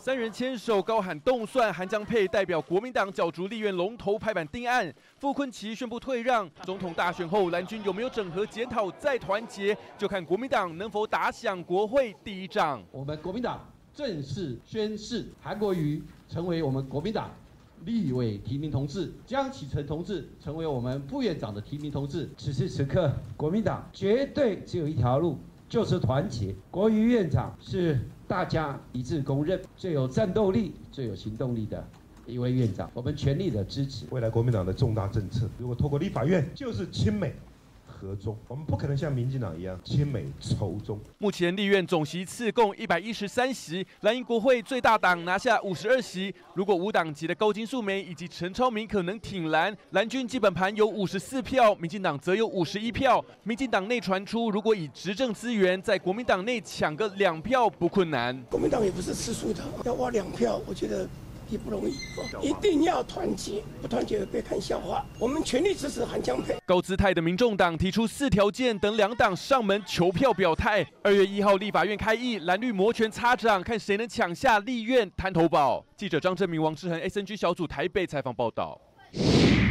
三人牵手高喊动算，韩江佩代表国民党角逐立院龙头拍板定案，傅崑萁宣布退让。总统大选后，蓝军有没有整合检讨再团结，就看国民党能否打响国会第一仗。 我们国民党正式宣誓，韩国瑜成为我们国民党立委提名同志，江启臣同志成为我们副院长的提名同志。 此时此刻，国民党绝对只有一条路，就是团结。国瑜院长是大家一致公认最有战斗力、最有行动力的一位院长，我们全力的支持。 未来国民党的重大政策，如果透过立法院，就是亲美和中，我们不可能像民进党一样亲美仇中。 目前立院总席次共113席，蓝营国会最大党拿下52席。如果无党籍的高金素梅以及陈超明可能挺蓝，蓝军基本盘有54票，民进党则有51票。民进党内传出，如果以执政资源在国民党内抢个2票不困难。 国民党也不是吃素的，要挖2票，我觉得也不容易，一定要团结，不团结会被看笑话。我们全力支持韩江佩。 高姿态的民众党提出4条件，等两党上门求票表态。2月1号立法院开议，蓝绿摩拳擦掌，看谁能抢下立院滩头堡。记者张正明、王志恒 SNG 小组台北采访报道。